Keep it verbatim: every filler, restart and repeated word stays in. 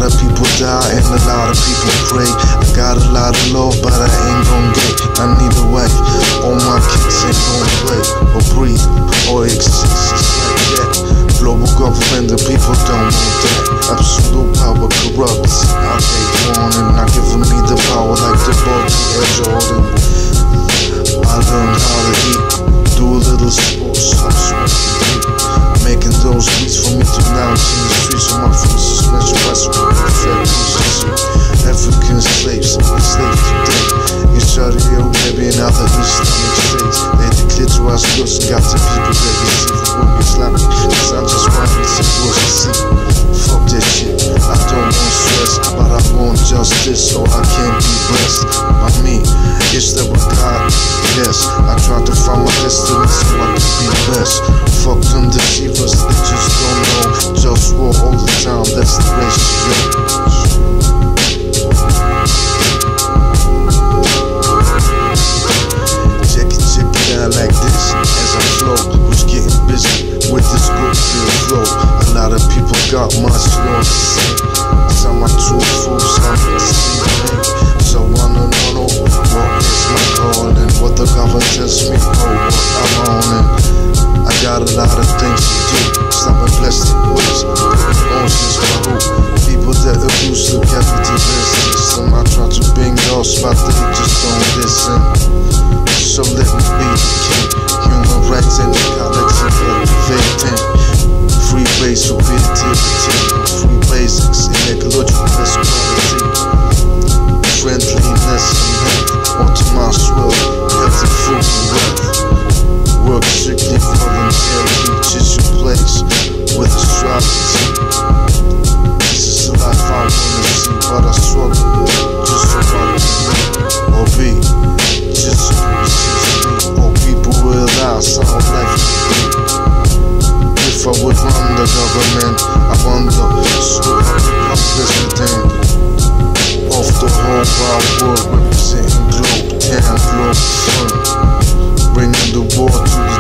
lot of people die and a lot of people pray. I got a lot of love, but I ain't gon' get. I need a way. All my kids ain't gon' play or breathe or exist. It's like that. Global government, the people don't want that. Absolute power corrupts. I take warning, not giving me the power like the ball to Air Jordan. I learned how to eat, do a little sports, stop smoking, making those beats for me to lounge in the streets of my friends to smash bicycle with fat pussies. African slaves, enslaved today in Saudi Arabia and other Islamic states. They declare to us those got the people that receive the word Islamic, cause I'm just wanting to see. Fuck that shit, I don't want stress, but I want justice so I can be blessed by me. Is there a God? Yes, I try to find my destiny so I can be best. Fuck them deceivers, they just don't know. Just war all the time, that's the race to go. Check it, check it out like this as I flow. Who's getting busy with this good feel flow? A lot of people got much more to say. Some are too fools, some are deceiving. So wanna know what is my call and what the government tells me, oh what I'm on. And I got a lot of things to do. Stop and plastic waste, oceans for who? People that abuse the capitalist system. I try to bring those, but they just don't listen. So let me be the king. Human rights and equality cultivating. Free base for creativity. Free basics in ecological equality. Friendliness and health. On to my swell. Healthy food and wealth. Work strictly voluntary. Reaches your place with astrology. This is the life I wanna see, but I struggle just for what I can or be. Just me, or people realize how life is be. If I would run the government, I wonder, so I become president of the whole wide world, representing Globetown, Globalfirm, bringing the war to